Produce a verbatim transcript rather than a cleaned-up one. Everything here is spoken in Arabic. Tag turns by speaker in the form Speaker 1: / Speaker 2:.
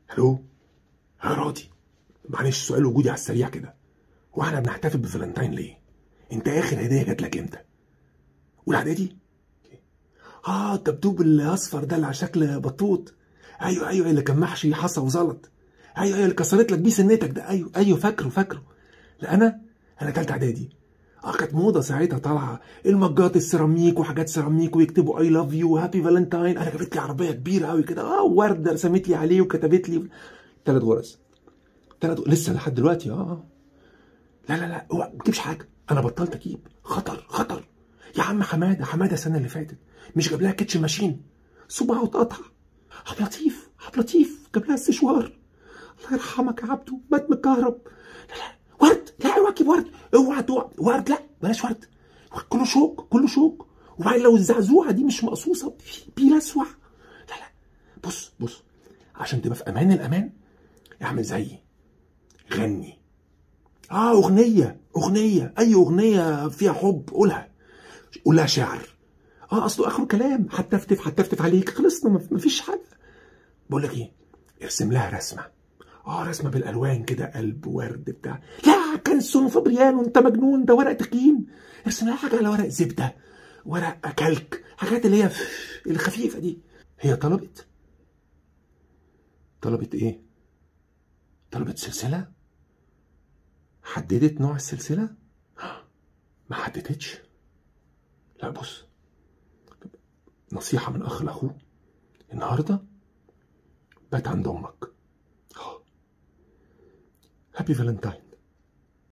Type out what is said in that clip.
Speaker 1: الو يا راضي، معلش سؤال وجودي على السريع كده، هو احنا بنحتفل بفالنتاين ليه؟ انت اخر هديه جات لك امتى؟ اولى اعدادي؟ اه الدبدوب الاصفر ده اللي على شكل بطوط. ايوه ايوه اللي كان محشي حصى وزلط. ايوه ايوه اللي كسرت لك بيه سنتك ده. ايوه ايوه فاكره فاكره. لا انا انا تالتة اعدادي. اه كانت موضه ساعتها طالعه المجات السيراميك وحاجات سيراميك ويكتبوا اي لاف يو وهابي فالنتاين. انا جابت لي عربيه كبيره قوي كده، اه ورده رسمت لي عليه وكتبت لي ثلاث غرز. ثلاث لسه لحد دلوقتي. اه اه لا لا لا اوعى ما تجيبش حاجه، انا بطلت اجيب. خطر خطر. يا عم حماده حماده السنه اللي فاتت مش جاب لها كيتش ماشين؟ صباعه اتقطع. عبد اللطيف عبد اللطيف جاب لها السشوار. الله يرحمك يا عبده، مات متكهرب. لا لا ورد، لا اوعى تجيب ورد، اوعى تقع ورد، لا بلاش ورد. كله شوك كله شوك. وبعدين لو الزعزوعه دي مش مقصوصه بيلسوع. لا لا بص بص، عشان تبقى في امان الامان اعمل زيي، غني. اه اغنيه اغنيه اي اغنيه فيها حب قولها، قولها شعر. اه اصله اخره كلام، هتفتف هتفتف عليك، خلصنا مفيش حاجه. بقول لك ايه، ارسم لها رسمه. اه رسمه بالالوان كده، قلب ورد بتاع. لا كنسون وفبريان وانت مجنون، ده ورق تخين. ارسم لها حاجه على ورق زبده، ورق كلك، حاجات اللي هي الخفيفه دي. هي طلبت طلبت ايه؟ طلبت سلسله. حددت نوع السلسله؟ ما حددتش. لا بص، نصيحه من اخ لاخوه، النهارده بات عند امك. هابي فالنتاين.